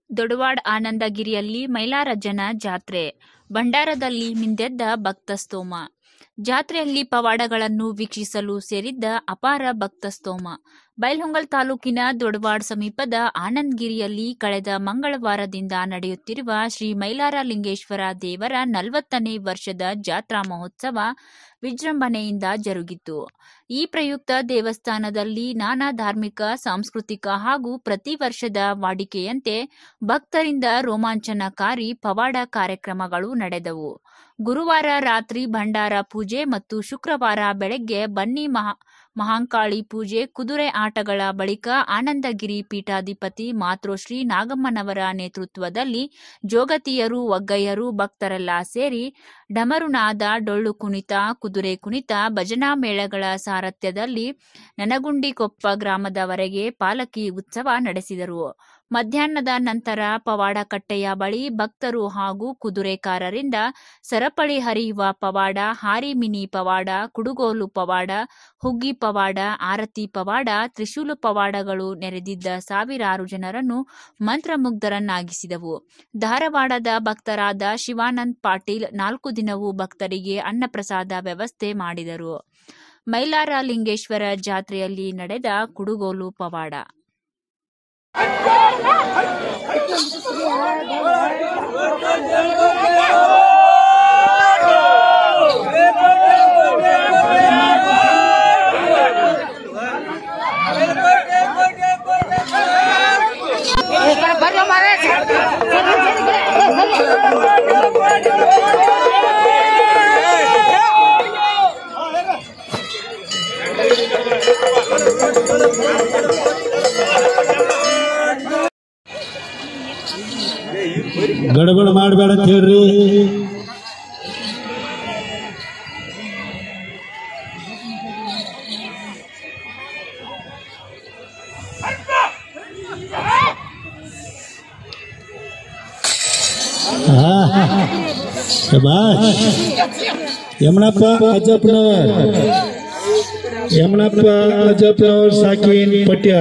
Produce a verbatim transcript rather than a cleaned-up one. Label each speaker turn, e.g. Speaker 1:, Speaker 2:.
Speaker 1: ದೊಡವಾಡ ಆನಂದಗಿರಿಯಲ್ಲಿ ಮೈಲಾರಜ್ಜನ ಜಾತ್ರೆ, ಭಂಡಾರದಲ್ಲಿ ಮಿಂದೆದ್ದ ಭಕ್ತಸ್ತೋಮ. ಜಾತ್ರೆಯಲ್ಲಿ ಪವಾಡಗಳನ್ನು ವೀಕ್ಷಿಸಲು ಸೇರಿದ್ದ ಅಪಾರ ಭಕ್ತಸ್ತೋಮ. ಬೈಲಹೊಂಗಲ ತಾಲೂಕಿನ ದೊಡವಾಡ ಸಮೀಪದ ಆನಂದಗಿರಿಯಲ್ಲಿ ಕಳೆದ ಮಂಗಳವಾರದಿಂದ ನಡೆಯುತ್ತಿರುವ ಶ್ರೀ ಮೈಲಾರ ಲಿಂಗೇಶ್ವರ ದೇವರ ನಲವತ್ತನೇ ವರ್ಷದ ಜಾತ್ರಾ ಮಹೋತ್ಸವ ವಿಜೃಂಭಣೆಯಿಂದ ಜರುಗಿತು. ಈ ಪ್ರಯುಕ್ತ ದೇವಸ್ಥಾನದಲ್ಲಿ ನಾನಾ ಧಾರ್ಮಿಕ, ಸಾಂಸ್ಕೃತಿಕ ಹಾಗೂ ಪ್ರತಿ ವರ್ಷದ ವಾಡಿಕೆಯಂತೆ ಭಕ್ತರಿಂದ ರೋಮಾಂಚನಕಾರಿ ಪವಾಡ ಕಾರ್ಯಕ್ರಮಗಳು ನಡೆದವು. ಗುರುವಾರ ರಾತ್ರಿ ಭಂಡಾರ ಪೂಜೆ ಮತ್ತು ಶುಕ್ರವಾರ ಬೆಳಗ್ಗೆ ಬನ್ನಿ ಮಹಾ ಮಹಾಂಕಾಳಿ ಪೂಜೆ, ಕುದುರೆ ಆಟಗಳ ಬಳಿಕ ಆನಂದಗಿರಿ ಪೀಠಾಧಿಪತಿ ಮಾತೃಶ್ರೀ ನಾಗಮ್ಮನವರ ನೇತೃತ್ವದಲ್ಲಿ ಜೋಗತಿಯರು, ಒಗ್ಗಯ್ಯರು, ಭಕ್ತರೆಲ್ಲ ಸೇರಿ ಡಮರುನಾದ, ಡೊಳ್ಳು ಕುಣಿತ, ಕುದುರೆ ಕುಣಿತ, ಭಜನಾ ಮೇಳಗಳ ಸಾರಥ್ಯದಲ್ಲಿ ನನಗುಂಡಿಕೊಪ್ಪ ಗ್ರಾಮದವರೆಗೆ ಪಾಲಕಿ ಉತ್ಸವ ನಡೆಸಿದರು. ಮಧ್ಯಾಹ್ನದ ನಂತರ ಪವಾಡಕಟ್ಟೆಯ ಬಳಿ ಭಕ್ತರು ಹಾಗೂ ಕುದುರೆಕಾರರಿಂದ ಸರಪಳಿ ಹರಿಯುವ ಪವಾಡ, ಹಾರಿ ಮಿನಿ ಪವಾಡ, ಕುಡುಗೋಲು ಪವಾಡ, ಹುಗ್ಗಿ ಪವಾಡ, ಆರತಿ ಪವಾಡ, ತ್ರಿಶೂಲ ಪವಾಡಗಳು ನೆರೆದಿದ್ದ ಸಾವಿರಾರು ಜನರನ್ನು ಮಂತ್ರಮುಗ್ಧರನ್ನಾಗಿಸಿದವು. ಧಾರವಾಡದ ಭಕ್ತರಾದ ಶಿವಾನಂದ ಪಾಟೀಲ್ ನಾಲ್ಕು ದಿನವೂ ಭಕ್ತರಿಗೆ ಅನ್ನಪ್ರಸಾದ ವ್ಯವಸ್ಥೆ ಮಾಡಿದರು. ಮೈಲಾರ ಲಿಂಗೇಶ್ವರ ಜಾತ್ರೆಯಲ್ಲಿ ನಡೆದ ಕುಡುಗೋಲು ಪವಾಡ.
Speaker 2: ಗಡಬಡ ಮಾಡಬೇಡ ಅಂತ ಹೇಳ್ರಿ. ಯಮನಪ್ಪ ಅಜ್ಜಪ್ಪನವರ್ ಯಮನಪ್ಪ ಅಜ್ಜಪ್ಪನವರ್ ಸಾಕಿನ್ ಪಟ್ಯ.